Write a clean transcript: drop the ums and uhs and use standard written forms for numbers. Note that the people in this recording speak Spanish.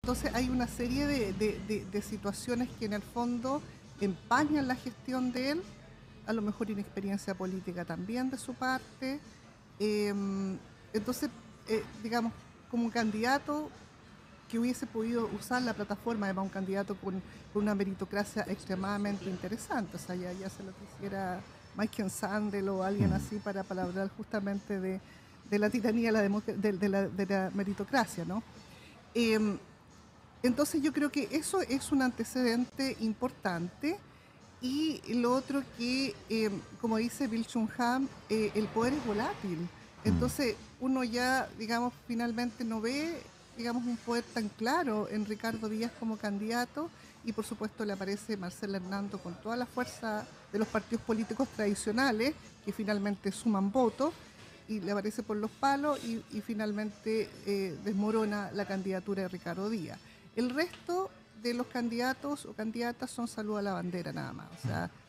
entonces hay una serie de situaciones que en el fondo empañan la gestión de él, a lo mejor inexperiencia política también de su parte. Entonces, digamos, como candidato que hubiese podido usar la plataforma, además un candidato con una meritocracia extremadamente interesante, o sea, ya se lo quisiera Michael Sandel o alguien Mm, así para hablar justamente de la tiranía de la meritocracia, ¿no? Em, entonces yo creo que eso es un antecedente importante y lo otro que, como dice Bill Chunham, el poder es volátil. mm, Entonces, uno ya, digamos, finalmente no ve, digamos, un poder tan claro en Ricardo Díaz como candidato y por supuesto le aparece Marcelo Hernando con toda la fuerza de los partidos políticos tradicionales que finalmente suman votos y le aparece por los palos y finalmente desmorona la candidatura de Ricardo Díaz. El resto de los candidatos o candidatas son salud a la bandera nada más. O sea,